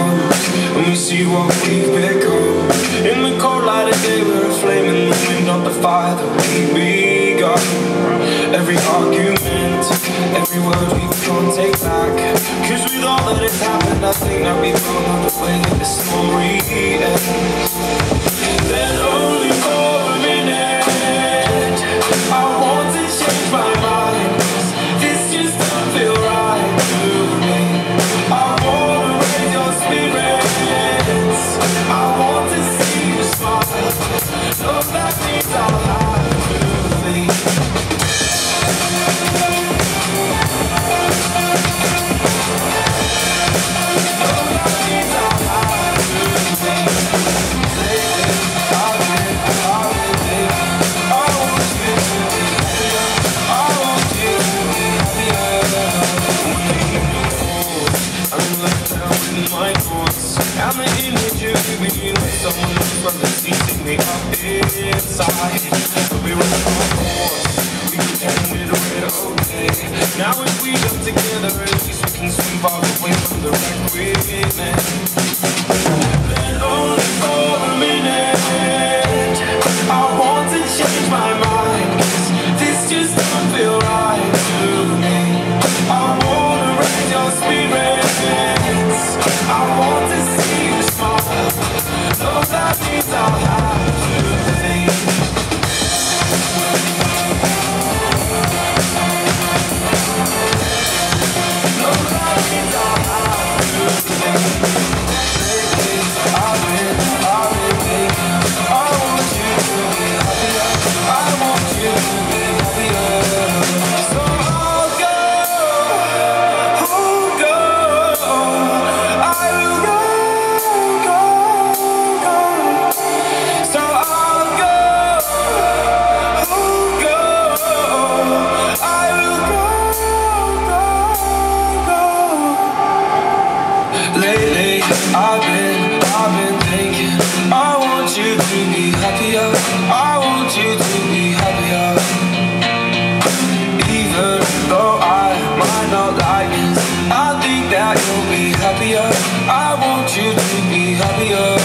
close and we see what we've become. In the cold light of day, we're a flame in the wind of the fire that we begun. Every argument, every word we can't take back, 'cause with all that has happened, I think that we both know the way that the story ends. Then only for a minute I want to change my mind, 'cause this just don't feel right to me. I wanna raise your spirits, I want to see you smile. Love that means I'll have to leave. I'm the image of you being with someone from the seat to me up inside. But we run our course, we pretended we're okay. Now if we come together, at least we can swim far away from the wreck we're in. Then only for a minute I want to change my mind, 'cause this just don't feel right to me. I wanna raise your spirits, I want to see you smile. Love that means I'll have to leave. Love that means I'll have to leave. Lately I've been thinking, I want you to be happier, I want you to be happier. So I'll go, I will go. Lately, I've been thinking, I want you to be happier, I want you to be happier. Even though I might not like this, I think that you'll be happier, I want you to be happier.